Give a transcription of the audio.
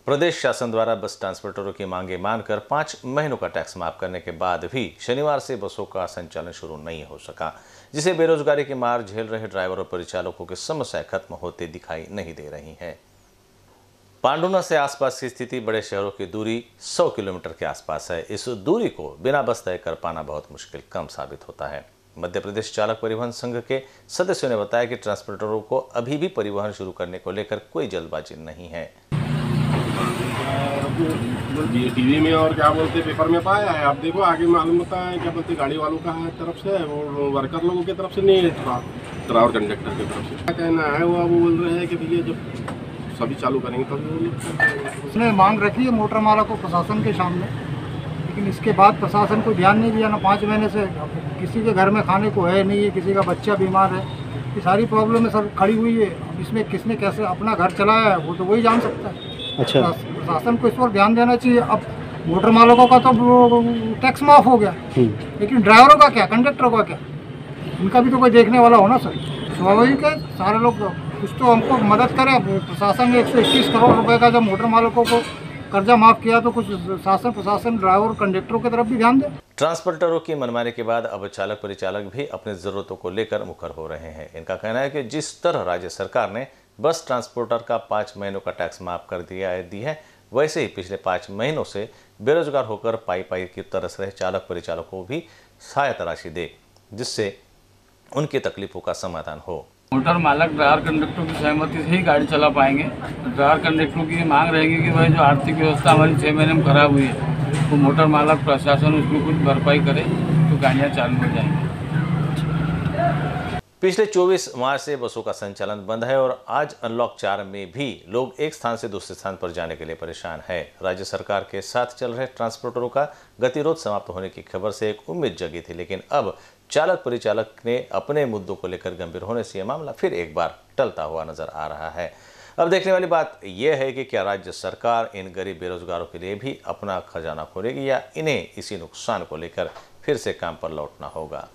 प्रदेश शासन द्वारा बस ट्रांसपोर्टरों की मांगे मानकर 5 महीनों का टैक्स माफ करने के बाद भी शनिवार से बसों का संचालन शुरू नहीं हो सका, जिसे बेरोजगारी की मार झेल रहे ड्राइवर और परिचालकों की समस्या खत्म होते दिखाई नहीं दे रही है। पांडुना से आसपास की स्थिति बड़े शहरों की दूरी 100 किलोमीटर के आसपास है। इस दूरी को बिना बस तय कर पाना बहुत मुश्किल कम साबित होता है। मध्य प्रदेश चालक परिवहन संघ के सदस्यों ने बताया कि ट्रांसपोर्टरों को अभी भी परिवहन शुरू करने को लेकर कोई जल्दबाजी नहीं है। टीवी में और क्या बोलते पेपर में पाया है, आप देखो आगे मालूम होता है क्या बोलते गाड़ी वालों का तरफ से और वर्कर लोगों की तरफ से नहीं है, ड्राइवर कंडक्टर की तरफ से क्या कहना है। वो बोल रहे हैं कि भैया जब सभी चालू करेंगे तब उसने मांग रखी है मोटर मालक को प्रशासन के सामने, लेकिन इसके बाद प्रशासन को ध्यान नहीं दिया ना। 5 महीने से किसी के घर में खाने को है नहीं है, किसी का बच्चा बीमार है, ये सारी प्रॉब्लम सर खड़ी हुई है। इसमें किसने कैसे अपना घर चलाया है वो तो वही जान सकता है। अच्छा, प्रशासन को इस पर ध्यान देना चाहिए। अब मोटर मालकों का तो टैक्स माफ हो गया, लेकिन ड्राइवरों का क्या, कंडक्टर का क्या, इनका भी तो कोई देखने वाला हो ना सर। स्वाभाविक है सारे लोग कुछ तो हमको मदद करें। प्रशासन ने 121 करोड़ रुपए का जब मोटर मालकों को कर्जा माफ किया तो कुछ शासन प्रशासन ड्राइवर कंडक्टरों की तरफ भी ध्यान दे। ट्रांसपोर्टरों की मनमानी के बाद अब चालक परिचालक भी अपनी जरूरतों को लेकर मुखर हो रहे हैं। इनका कहना है कि जिस तरह राज्य सरकार ने बस ट्रांसपोर्टर का 5 महीनों का टैक्स माफ कर दी है, वैसे ही पिछले 5 महीनों से बेरोजगार होकर पाई की तरस रहे चालक परिचालकों को भी सहायता राशि दे, जिससे उनकी तकलीफों का समाधान हो। मोटर मालक ड्राइवर कंडक्टरों की सहमति से ही गाड़ी चला पाएंगे। ड्राइवर कंडक्टरों की मांग रहेगी कि भाई जो आर्थिक व्यवस्था हमारी 6 महीने में खराब हुई है तो मोटर मालक प्रशासन उसमें कुछ भरपाई करे तो गाड़ियाँ चालू हो जाएंगी। पिछले 24 मार्च से बसों का संचालन बंद है और आज अनलॉक 4 में भी लोग एक स्थान से दूसरे स्थान पर जाने के लिए परेशान है। राज्य सरकार के साथ चल रहे ट्रांसपोर्टरों का गतिरोध समाप्त होने की खबर से एक उम्मीद जगी थी, लेकिन अब चालक परिचालक ने अपने मुद्दों को लेकर गंभीर होने से यह मामला फिर एक बार टलता हुआ नजर आ रहा है। अब देखने वाली बात यह है कि क्या राज्य सरकार इन गरीब बेरोजगारों के लिए भी अपना खजाना खोलेगी या इन्हें इसी नुकसान को लेकर फिर से काम पर लौटना होगा।